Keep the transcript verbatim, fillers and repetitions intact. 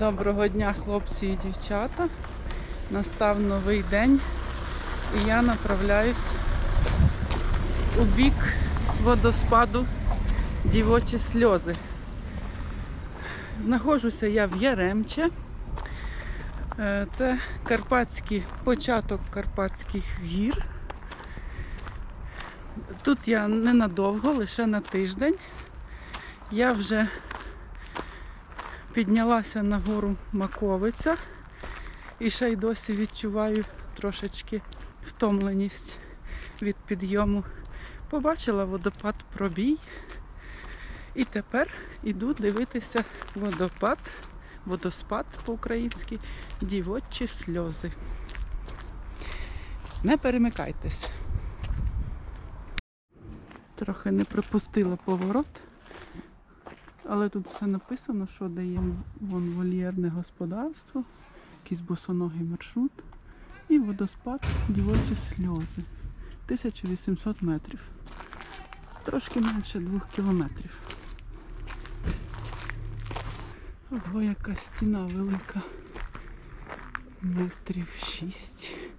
Доброго дня, хлопці і дівчата. Настав новий день і я направляюсь у бік водоспаду Дівочі сльози. Знаходжуся я в Яремче. Це карпатський, початок Карпатських гір. Тут я ненадовго, лише на тиждень. Я вже піднялася на гору Маковиця і ще й досі відчуваю трошечки втомленість від підйому. Побачила водопад Пробій і тепер іду дивитися водопад, водоспад по-українськи Дівочі сльози. Не перемикайтесь. Трохи не пропустила поворот. Але тут все написано, що даємо вон вольєрне господарство, якийсь босоногий маршрут і водоспад Дівочі сльози. тисяча вісімсот метрів. Трошки менше двох кілометрів. Ого, яка стіна велика. Метрів шість.